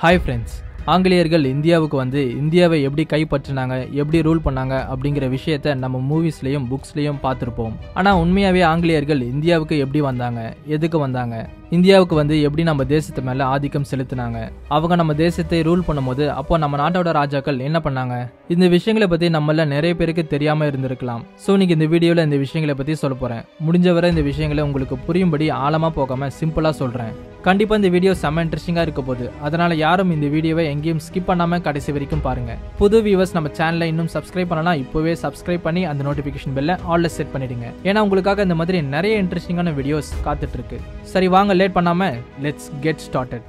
Hi friends, ஆங்கிலேயர்கள் இந்தியாவுக்கு வந்து இந்தியாவை எப்படி கைப்பற்றினாங்க, எப்படி ரூல் பண்ணாங்க அப்படிங்கிற விஷயத்த நம்ம மூவிஸ்லையும் புக்ஸ்லையும் பார்த்துருப்போம். ஆனால் உண்மையாகவே ஆங்கிலேயர்கள் இந்தியாவுக்கு எப்படி வந்தாங்க, எதுக்கு வந்தாங்க, இந்தியாவுக்கு வந்து எப்படி நம்ம தேசத்து மேலே ஆதிக்கம் செலுத்தினாங்க, அவங்க நம்ம தேசத்தை ரூல் பண்ணும்போது அப்போ நம்ம நாட்டோட ராஜாக்கள் என்ன பண்ணாங்க, இந்த விஷயங்களை பற்றி நம்மள நிறைய பேருக்கு தெரியாமல் இருந்திருக்கலாம். ஸோ இன்னைக்கு இந்த வீடியோவில் இந்த விஷயங்களை பற்றி சொல்ல போகிறேன். முடிஞ்சவரை இந்த விஷயங்களை உங்களுக்கு புரியும்படி ஆழமாக போகாமல் சிம்பிளாக சொல்கிறேன். கண்டிப்பாக இந்த வீடியோ செம்ம இன்ட்ரெஸ்டிங்காக இருக்க போகுது. அதனால் யாரும் இந்த வீடியோவை எங்கேயும் ஸ்கிப் பண்ணாமல் கடைசி வரைக்கும் பாருங்கள். புது வியூவர்ஸ் நம்ம சேனலை இன்னும் சப்ஸ்கிரைப் பண்ணலாம், இப்போவே சப்ஸ்கிரைப் பண்ணி அந்த நோட்டிஃபிகேஷன் பெல்லை ஆல்ல செட் பண்ணிடுங்க. ஏன்னா உங்களுக்காக இந்த மாதிரி நிறைய இன்ட்ரெஸ்டிங்கான வீடியோஸ் காத்துட்ருக்கு. சரி வாங்க, லேட் பண்ணாமல் லெட்ஸ் கெட் ஸ்டார்டட்.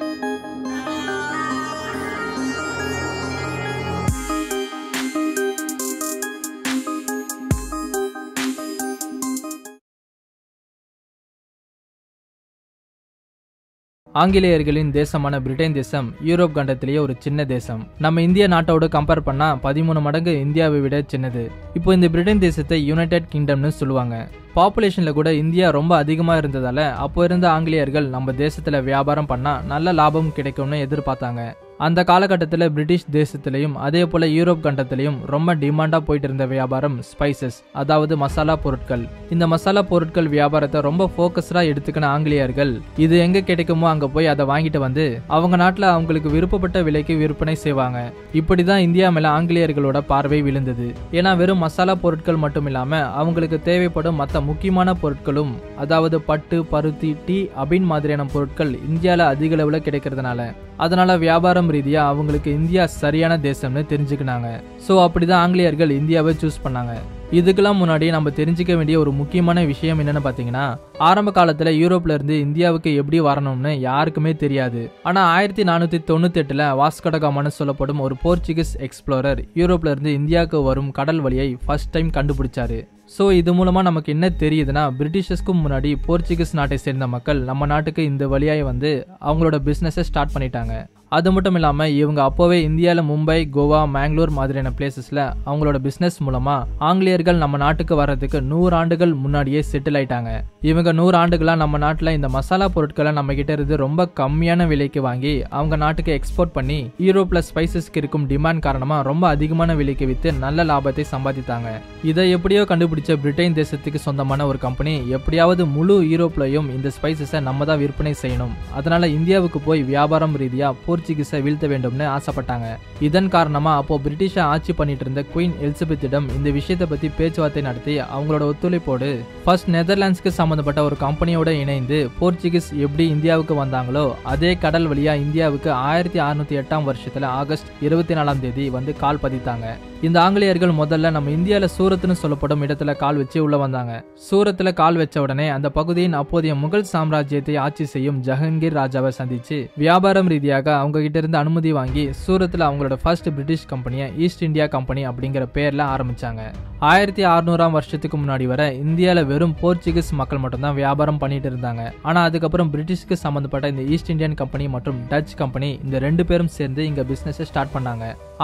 ஆங்கிலேயர்களின் தேசமான பிரிட்டன் தேசம் யூரோப் கண்டத்திலேயே ஒரு சின்ன தேசம். நம்ம இந்திய நாட்டோடு கம்பேர் பண்ணா 13 மடங்கு இந்தியாவை விட சின்னது. இப்போ இந்த பிரிட்டன் தேசத்தை யுனைடெட் கிங்டம்னு சொல்லுவாங்க. பாப்புலேஷன்ல கூட இந்தியா ரொம்ப அதிகமா இருந்ததால அப்போ இருந்த ஆங்கிலேயர்கள் நம்ம தேசத்துல வியாபாரம் பண்ணா நல்ல லாபம் கிடைக்கும்னு எதிர்பார்த்தாங்க. அந்த காலகட்டத்தில் பிரிட்டிஷ் தேசத்திலையும் அதே போல யூரோப் கண்டத்திலையும் ரொம்ப டிமாண்டா போயிட்டு இருந்த வியாபாரம் ஸ்பைசஸ், அதாவது மசாலா பொருட்கள். இந்த மசாலா பொருட்கள் வியாபாரத்தை ரொம்ப போக்கஸ்டா எடுத்துக்கின ஆங்கிலேயர்கள் இது எங்க கிடைக்குமோ அங்க போய் அதை வாங்கிட்டு வந்து அவங்க நாட்டுல அவங்களுக்கு விருப்பப்பட்ட விலைக்கு விற்பனை செய்வாங்க. இப்படிதான் இந்தியா மேல ஆங்கிலேயர்களோட பார்வை விழுந்தது. ஏன்னா வெறும் மசாலா பொருட்கள் மட்டும் இல்லாம அவங்களுக்கு தேவைப்படும் மற்ற முக்கியமான பொருட்களும், அதாவது பட்டு, பருத்தி, டீ, அபின் மாதிரியான பொருட்கள் இந்தியால அதிக அளவுல கிடைக்கிறதுனால அதனால வியாபாரம் ரீதியா அவங்களுக்கு இந்தியா சரியான தேசம்னு தெரிஞ்சுக்கினாங்க. ஸோ அப்படிதான் ஆங்கிலேயர்கள் இந்தியாவை சூஸ் பண்ணாங்க. இதுக்கெல்லாம் முன்னாடி நம்ம தெரிஞ்சுக்க வேண்டிய ஒரு முக்கியமான விஷயம் என்னன்னு பாத்தீங்கன்னா, ஆரம்ப காலத்துல யூரோப்ல இருந்து இந்தியாவுக்கு எப்படி வரணும்னு யாருக்குமே தெரியாது. ஆனா 1498 வாஸ்கோ ட காமான்னு சொல்லப்படும் ஒரு போர்ச்சுகீஸ் எக்ஸ்ப்ளோரர் யூரோப்ல இருந்து இந்தியாவுக்கு வரும் கடல் வழியை ஃபர்ஸ்ட் டைம் கண்டுபிடிச்சாரு. ஸோ இது மூலமா நமக்கு என்ன தெரியுதுன்னா, பிரிட்டிஷஸ்க்கும் முன்னாடி போர்ச்சுகீஸ் நாட்டை சேர்ந்த மக்கள் நம்ம நாட்டுக்கு இந்த வழியாய் வந்து அவங்களோட பிசினஸை ஸ்டார்ட் பண்ணிட்டாங்க. அது மட்டும் இல்லாம இவங்க அப்போவே இந்தியாவில் மும்பை, கோவா, மேங்களூர் மாதிரியான பிளேசஸ்ல அவங்களோட பிசினஸ் மூலமா ஆங்கிலேயர்கள் நம்ம நாட்டுக்கு வர்றதுக்கு 100 ஆண்டுகள் முன்னாடியே செட்டில் ஆயிட்டாங்க. இவங்க 100 ஆண்டுகளா நம்ம நாட்டுல இந்த மசாலா பொருட்களை நம்ம கிட்ட இருந்து ரொம்ப கம்மியான விலைக்கு வாங்கி அவங்க நாட்டுக்கு எக்ஸ்போர்ட் பண்ணி யூரோப்ல ஸ்பைசஸ்க்கு இருக்கும் டிமாண்ட் காரணமா ரொம்ப அதிகமான விலைக்கு வித்து நல்ல லாபத்தை சம்பாதித்தாங்க. இதை எப்படியோ கண்டுபிடிச்ச பிரிட்டன் தேசத்துக்கு சொந்தமான ஒரு கம்பெனி எப்படியாவது முழு யூரோப்லயும் இந்த ஸ்பைசஸை நம்ம தான் விற்பனை செய்யணும், அதனால இந்தியாவுக்கு போய் வியாபாரம் ரீதியா போர்ச்சுகீஸை வீழ்த்த வேண்டும்னு ஆசைப்பட்டாங்க. இதன் காரணமா அப்போ பிரிட்டிஷை ஆட்சி பண்ணிட்டு இருந்த குயின் எலிசபெத்திடம் இந்த விஷயத்தை பத்தி பேச்சுவார்த்தை நடத்தி அவங்களோட ஒத்துழைப்போடு ஃபர்ஸ்ட் நெதர்லாண்ட்ஸ்க்கு சம்பந்தப்பட்ட ஒரு கம்பெனியோட இணைந்து போர்ச்சுகீஸ் எப்படி இந்தியாவுக்கு வந்தாங்களோ அதே கடல் வழியா இந்தியாவுக்கு 1608 வருஷத்துல ஆகஸ்ட் 24 வந்து கால் பதித்தாங்க. இந்த ஆங்கிலேயர்கள் முதல்ல நம்ம இந்தியால சூரத்னு சொல்லப்படும் இடத்துல கால் வச்சு உள்ள வந்தாங்க. சூரத்துல கால் வச்ச உடனே அந்த பகுதியின் அப்போதைய முகல் சாம்ராஜ்யத்தை ஆட்சி செய்யும் ஜஹங்கீர் ராஜாவை சந்திச்சு வியாபாரம் ரீதியாக அவங்க கிட்ட இருந்து அனுமதி வாங்கி சூரத்தில் அவங்களோட ஃபர்ஸ்ட் பிரிட்டிஷ் கம்பெனியை ஈஸ்ட் இந்தியா கம்பெனி அப்படிங்கிற பேர்ல ஆரம்பிச்சாங்க. 1600 வருஷத்துக்கு முன்னாடி வர இந்தியால வெறும் போர்ச்சுகீஸ் மக்கள் மட்டும்தான் வியாபாரம் பண்ணிட்டு இருந்தாங்க. ஆனா அதுக்கப்புறம் பிரிட்டிஷ்க்கு சம்பந்தப்பட்ட இந்த ஈஸ்ட் இந்தியன் கம்பெனி மற்றும் டச் கம்பெனி இந்த 2 பேரும் சேர்ந்து இங்க பிசினஸ் ஸ்டார்ட் பண்ணாங்க.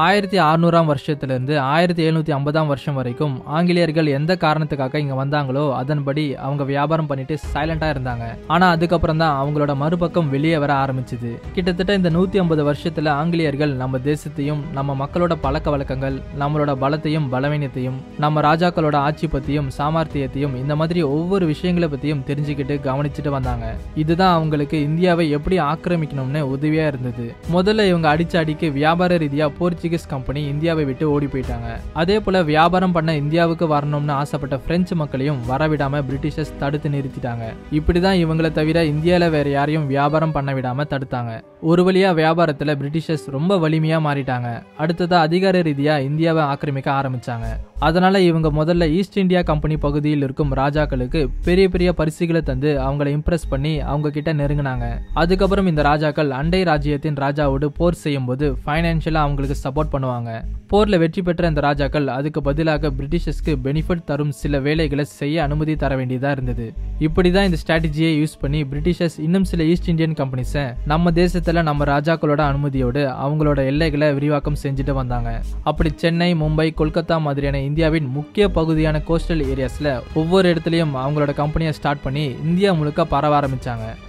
1600 வருஷத்துல இருந்து 1750 வருஷம் வரைக்கும் ஆங்கிலேயர்கள் எந்த காரணத்துக்காக இங்க வந்தாங்களோ அதன்படி அவங்க வியாபாரம் பண்ணிட்டு சைலண்டா இருந்தாங்க. ஆனா அதுக்கப்புறம் தான் அவங்களோட மறுபக்கம் வெளியே வர ஆரம்பிச்சது. கிட்டத்தட்ட இந்த 150 வருஷத்துல ஆங்கிலேயர்கள் நம்ம தேசத்தையும் நம்ம மக்களோட பழக்க வழக்கங்கள், நம்மளோட பலத்தையும் பலவீனத்தையும், நம்ம ராஜாக்களோட ஆட்சி பத்தியும் சாமர்த்தியத்தையும் இந்த மாதிரி ஒவ்வொரு விஷயங்களை பத்தியும் தெரிஞ்சுக்கிட்டு கவனிச்சுட்டு வந்தாங்க. இதுதான் அவங்களுக்கு இந்தியாவை எப்படி ஆக்கிரமிக்கணும்னு உதவியா இருந்தது. முதல்ல இவங்க அடிக்கு வியாபார ரீதியா போர்ச்சுகீஸ் கம்பெனி இந்தியாவை விட்டு ஓடி போயிட்டாங்க. அதே போல வியாபாரம் பண்ண இந்தியாவுக்கு வரணும்னு ஆசைப்பட்ட பிரெஞ்சு மக்களையும் வரவிடாம பிரிட்டிஷர்ஸ் தடுத்து நிறுத்திட்டாங்க. இப்படிதான் இவங்களை தவிர இந்தியால வேற யாரையும் வியாபாரம் பண்ண விடாம தடுத்தாங்க. ஒரு வழியா வியாபாரத்துல பிரிட்டிஷர்ஸ் ரொம்ப வலிமையா மாறிட்டாங்க. அடுத்ததா அதிகார ரீதியா இந்தியாவை ஆக்கிரமிக்க ஆரம்பிச்சாங்க. அதனால இவங்க முதல்ல ஈஸ்ட் இந்தியா கம்பெனி பகுதியில் இருக்கும் ராஜாக்களுக்கு பெரிய பெரிய பரிசுகளை தந்து அவங்களை இம்ப்ரெஸ் பண்ணி அவங்க கிட்ட நெருங்கினாங்க. அதுக்கப்புறம் இந்த ராஜாக்கள் அண்டை ராஜ்யத்தின் ராஜாவோடு போர் செய்யும் போது பைனான்சியலா அவங்களுக்கு சப்போர்ட் பண்ணுவாங்க. போர்ல வெற்றி பெற்ற இந்த ராஜாக்கள் அதுக்கு பதிலாக பிரிட்டிஷர்ஸ்க்கு பெனிஃபிட் தரும் சில வேலைகளை செய்ய அனுமதி தர வேண்டியதா இருந்தது. இப்படிதான் இந்த ஸ்ட்ராட்டஜியை யூஸ் பண்ணி பிரிட்டிஷர்ஸ் இன்னும் சில ஈஸ்ட் இந்தியன் கம்பெனிஸை நம்ம தேசத்துல நம்ம ராஜாக்களோட அனுமதியோடு அவங்களோட எல்லைகளை விரிவாக்கம் செஞ்சுட்டு வந்தாங்க. அப்படி சென்னை, மும்பை, கொல்கத்தா மாதிரியான இந்தியாவின் முக்கிய பகுதியான கோஸ்டல் ஏரியாஸ்ல ஒவ்வொரு இடத்துலயும் அவங்களோட கம்பெனியை ஸ்டார்ட் பண்ணி இந்தியா முழுக்க பரவ ஆரம்பிச்சாங்க.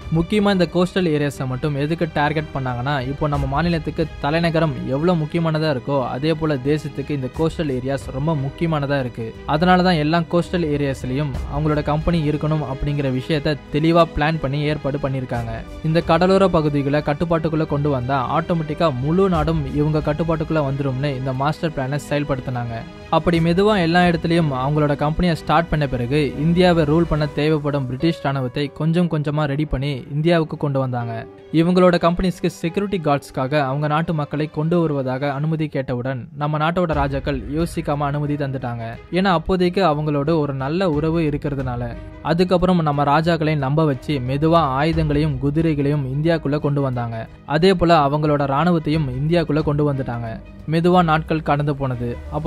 முக்கியமா இந்த கோஸ்டல் ஏரியாஸை மட்டும் எதுக்கு டார்கெட் பண்ணாங்கன்னா, இப்போ நம்ம மாநிலத்துக்கு தலைநகரம் எவ்வளவு முக்கியமானதா இருக்கோ அதே போல தேசத்துக்கு இந்த கோஸ்டல் ஏரியாஸ் ரொம்ப முக்கியமானதா இருக்கு. அதனாலதான் எல்லா கோஸ்டல் ஏரியாஸ்லயும் அவங்களோட கம்பெனி இருக்கணும் அப்படிங்கிற விஷயத்த தெளிவா பிளான் பண்ணி ஏற்பாடு பண்ணிருக்காங்க. இந்த கடலோர பகுதிகளை கட்டுப்பாட்டுக்குள்ள கொண்டு வந்தா ஆட்டோமேட்டிக்கா முழு நாடும் இவங்க கட்டுப்பாட்டுக்குள்ள வந்துரும்னு இந்த மாஸ்டர் பிளானை செயல்படுத்தினாங்க. அப்படி மெதுவா எல்லா இடத்துலயும் அவங்களோட கம்பெனியை ஸ்டார்ட் பண்ண பிறகு இந்தியாவை ரூல் பண்ண தேவைப்படும் பிரிட்டிஷ் ராணுவத்தை கொஞ்சம் கொஞ்சமா ரெடி பண்ணி இந்தியாவுக்கு கொண்டு வந்தாங்க. இவங்களோட கம்பெனிஸ்க்கு செக்யூரிட்டி கார்ட்ஸ்க்காக அவங்க நாட்டு மக்களை கொண்டு வருவதாக அனுமதி கேட்டவுடன் நம்ம நாட்டோட ராஜாக்கள் யோசிக்காம அனுமதி தந்துட்டாங்க. ஏன்னா அப்போதைக்கு அவங்களோட ஒரு நல்ல உறவு இருக்கிறதுனால. அதுக்கப்புறம் நம்ம ராஜாக்களை நம்ப வச்சு மெதுவா ஆயுதங்களையும் குதிரைகளையும் இந்தியாக்குள்ள கொண்டு வந்தாங்க. அதே போல அவங்களோட ராணுவத்தையும் இந்தியாக்குள்ள கொண்டு வந்துட்டாங்க. மெதுவா நாட்கள் கடந்து போனது. அப்போ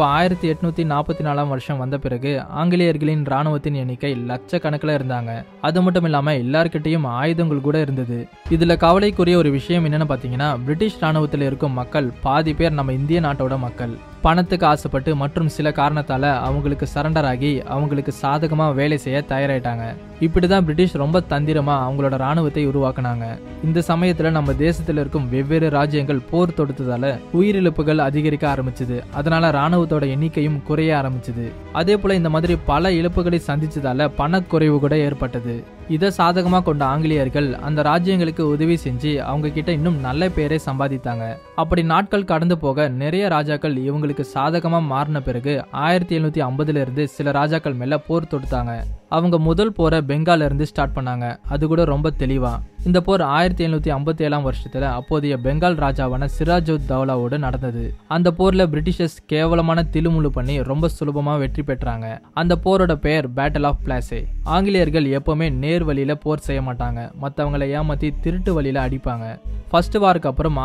1844 வருஷம் வந்த பிறகு ஆங்கிலேயர்களின் ராணுவத்தின் எண்ணிக்கை லட்சக்கணக்கில் இருந்தாங்க. அது மட்டும் இல்லாம எல்லார்கிட்டையும் ஆயுதங்கள் கூட இருந்தது. இதுல கவலைக்குரிய ஒரு விஷயம் என்னன்னு பாத்தீங்கன்னா, பிரிட்டிஷ் ராணுவத்தில் இருக்கும் மக்கள் பாதி பேர் நம்ம இந்திய நாட்டோட மக்கள். பணத்துக்கு ஆசைப்பட்டு மற்றும் சில காரணத்தால அவங்களுக்கு சரண்டர் ஆகி அவங்களுக்கு சாதகமா வேலை செய்ய தயாராயிட்டாங்க. இப்படிதான் பிரிட்டிஷ் ரொம்ப தந்திரமா அவங்களோட ராணுவத்தை உருவாக்குனாங்க. இந்த சமயத்துல நம்ம தேசத்துல இருக்கும் வெவ்வேறு ராஜ்யங்கள் போர் தொடுத்ததால உயிரிழப்புகள் அதிகரிக்க ஆரம்பிச்சது. அதனால ராணுவத்தோட எண்ணிக்கையும் குறைய ஆரம்பிச்சது. அதே போல இந்த மாதிரி பல இழப்புகளை சந்திச்சதால பணக்குறைவு கூட ஏற்பட்டது. இதை சாதகமா கொண்ட ஆங்கிலேயர்கள் அந்த ராஜ்யங்களுக்கு உதவி செஞ்சு அவங்க கிட்ட இன்னும் நல்ல பேரை சம்பாதித்தாங்க. அப்படி நாட்கள் கடந்து போக நிறைய ராஜாக்கள் இவங்களுக்கு சாதகமா மாறின பிறகு 1750 இருந்து சில ராஜாக்கள் மேல போர் தொடுத்தாங்க. அவங்க முதல் போரை பெங்கால்ல இருந்து ஸ்டார்ட் பண்ணாங்க. அது கூட ரொம்ப தெளிவா. இந்த போர் 1757 வருஷத்துல அப்போதைய பெங்கால் ராஜாவான சிராஜுத் தௌலாவோடு நடந்தது. அந்த போர்ல பிரிட்டிஷர்ஸ் கேவலமான திலுமுழு பண்ணி ரொம்ப சுலபமா வெற்றி பெற்றாங்க. அந்த போரோட பெயர் பேட்டில் ஆஃப் பிளாசே. ஆங்கிலேயர்கள் எப்பவுமே நேர் வழியில போர் செய்ய மாட்டாங்க. மற்றவங்களை ஏமாத்தி திருட்டு வழியில அடிப்பாங்க. ஃபர்ஸ்ட் வாருக்கு அப்புறம்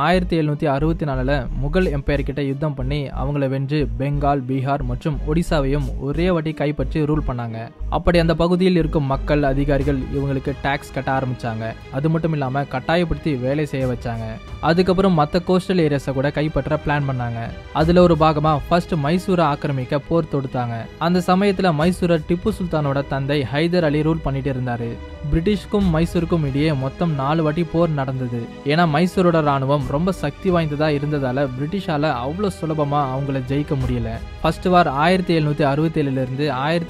1764 முகல் எம்பையர் கிட்ட யுத்தம் பண்ணி அவங்கள வென்று பெங்கால், பீகார் மற்றும் ஒடிசாவையும் ஒரே வாட்டி கைப்பற்றி ரூல் பண்ணாங்க. அப்படி அந்த பகுதியில் இருக்கும் மக்கள், அதிகாரிகள் இவங்களுக்கு டாக்ஸ் கட்ட ஆரம்பிச்சாங்க. அது மட்டும் இல்லாம கட்டாயப்படுத்தி வேலை செய்ய வச்சாங்க. அதுக்கப்புறம் மற்ற கோஸ்டல் ஏரியாஸை கூட கைப்பற்ற பிளான் பண்ணாங்க. அதுல ஒரு பாகமா ஃபர்ஸ்ட் மைசூரை ஆக்கிரமிக்க போர் தொடுத்தாங்க. அந்த சமயத்துல மைசூரை டிப்பு சுல்தானோட தந்தை ஹைதர் அலி ரூல் பண்ணிட்டு இருந்தாரு. பிரிட்டிஷ்க்கும் மைசூருக்கும் இடையே மொத்தம் 4 வாட்டி போர் நடந்தது. ஏன்னா மைசூரோட ராணுவம் ரொம்ப சக்தி வாய்ந்ததா இருந்ததால பிரிட்டிஷால அவ்வளவு சுலபமா அவங்கள ஜெயிக்க முடியல. ஃபர்ஸ்ட் வார் 1767 இருந்து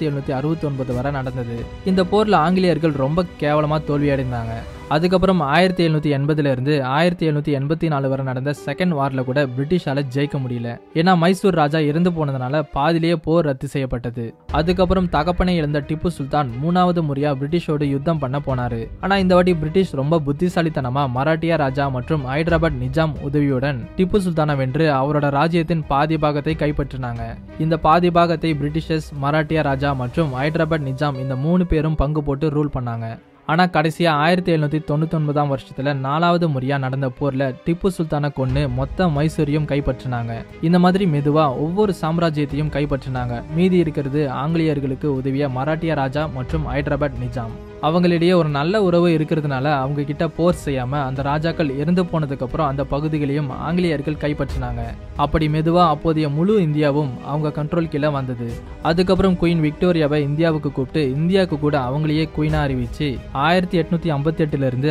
1769 வரை நடந்தது. இந்த போர்ல ஆங்கிலேயர்கள் ரொம்ப கேவலமா தோல்வியடைந்தாங்க. அதுக்கப்புறம் 1780 இருந்து 1784 வரை நடந்த செகண்ட் வார்ல கூட பிரிட்டிஷால ஜெயிக்க முடியல. ஏன்னா மைசூர் ராஜா இறந்து போனதுனால பாதிலேயே போர் ரத்து செய்யப்பட்டது. அதுக்கப்புறம் தகப்பனை இழந்த டிப்பு சுல்தான் 3வது முறையா பிரிட்டிஷோடு யுத்தம் பண்ண போனாரு. ஆனா இந்த வாட்டி பிரிட்டிஷ் ரொம்ப புத்திசாலித்தனமா மராட்டியா ராஜா மற்றும் ஹைதராபாத் நிஜாம் உதவியுடன் டிப்பு சுல்தானை வென்று அவரோட ராஜ்யத்தின் பாதி பாகத்தை கைப்பற்றினாங்க. இந்த பாதி பாகத்தை பிரிட்டிஷர்ஸ், மராட்டியா ராஜா மற்றும் ஹைதராபாத் நிஜாம் இந்த 3 பேரும் பங்கு போட்டு ரூல் பண்ணாங்க. ஆனா கடைசியா 1799 வருஷத்துல 4வது முறையா நடந்த போர்ல டிப்பு சுல்தானை கொன்னு மொத்த மைசூரையும் கைப்பற்றினாங்க. இந்த மாதிரி மெதுவா ஒவ்வொரு சாம்ராஜ்யத்தையும் கைப்பற்றினாங்க. மீதி இருக்கிறது ஆங்கிலேயர்களுக்கு உதவிய மராட்டியா ராஜா மற்றும் ஹைதராபாத் நிஜாம். அவங்களிடையே ஒரு நல்ல உறவு இருக்கிறதுனால அவங்க கிட்ட போர் செய்யாம அந்த ராஜாக்கள் இறந்து போனதுக்கு அப்புறம் அந்த பகுதிகளையும் ஆங்கிலேயர்கள் கைப்பற்றினாங்க. அப்படி மெதுவா அப்போதைய முழு இந்தியாவும் அவங்க கண்ட்ரோல் கீழே வந்தது. அதுக்கப்புறம் குயின் விக்டோரியாவை இந்தியாவுக்கு கூப்பிட்டு இந்தியாவுக்கு கூட அவங்களையே குயினா அறிவிச்சு 1858 இருந்து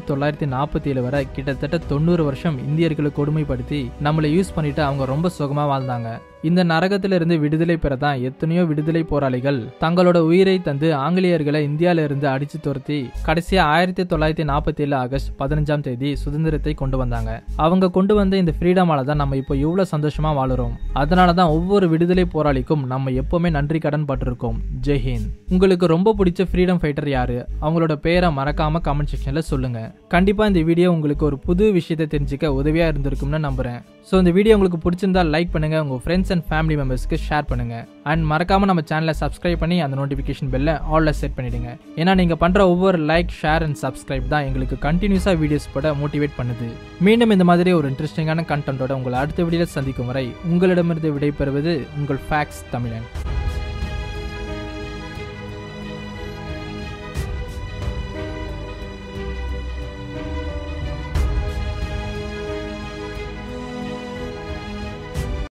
1947 வரை கிட்டத்தட்ட 90 வருஷம் இந்தியர்களை கொடுமைப்படுத்தி நம்மளை யூஸ் பண்ணிட்டு அவங்க ரொம்ப சுகமா வாழ்ந்தாங்க. இந்த நரகத்திலிருந்து விடுதலை பெறதான் எத்தனையோ விடுதலை போராளிகள் தங்களோட உயிரை தந்து ஆங்கிலேயர்களை இந்தியால இருந்து அடிச்சு துரத்தி கடைசியா 1947 ஆகஸ்ட் 15ஆம் தேதி சுதந்திரத்தை கொண்டு வந்தாங்க. அவங்க கொண்டு வந்த இந்த ஃப்ரீடமால தான் நம்ம இப்போ இவ்வளவு சந்தோஷமா வாழுறோம். அதனாலதான் ஒவ்வொரு விடுதலை போராளிக்கும் நம்ம எப்பவுமே நன்றி கடன் பட்டிருக்கோம். ஜெய் ஹிந்த். உங்களுக்கு ரொம்ப பிடிச்ச ஃப்ரீடம் ஃபைட்டர் யாரு? அவங்களோட பேரை மறக்காம கமெண்ட் செக்ஷன்ல சொல்லுங்க. கண்டிப்பா இந்த வீடியோ உங்களுக்கு ஒரு புது விஷயத்தை தெரிஞ்சுக்க உதவியா இருந்திருக்கும்னு நம்புறேன். ஸோ இந்த வீடியோ உங்களுக்கு பிடிச்சிருந்தா லைக் பண்ணுங்க, உங்க ஃப்ரெண்ட்ஸ் அண்ட் ஃபேமிலி மெம்பர்ஸ்க்கு ஷேர் பண்ணுங்க. அண்ட் மறக்காம நம்ம சேனலை சப்ஸ்கிரைப் பண்ணி அந்த நோட்டிஃபிகேஷன் பெல்ல ஆல்ல செட் பண்ணிடுங்க. ஏன்னா நீங்க பண்ற ஒவ்வொரு லைக், ஷேர் அண்ட் சப்ஸ்கிரைப் தான் எங்களுக்கு கண்டினியூஸா வீடியோஸ் போட மோட்டிவேட் பண்ணுது. மீண்டும் இந்த மாதிரி ஒரு இன்ட்ரெஸ்டிங்கான கண்டென்ட்டோட உங்களை அடுத்த வீடியோல சந்திக்கும் வரை உங்களிடமிருந்து விடைபெறுவது உங்கள் ஃபேக்ஸ் தமிழன்.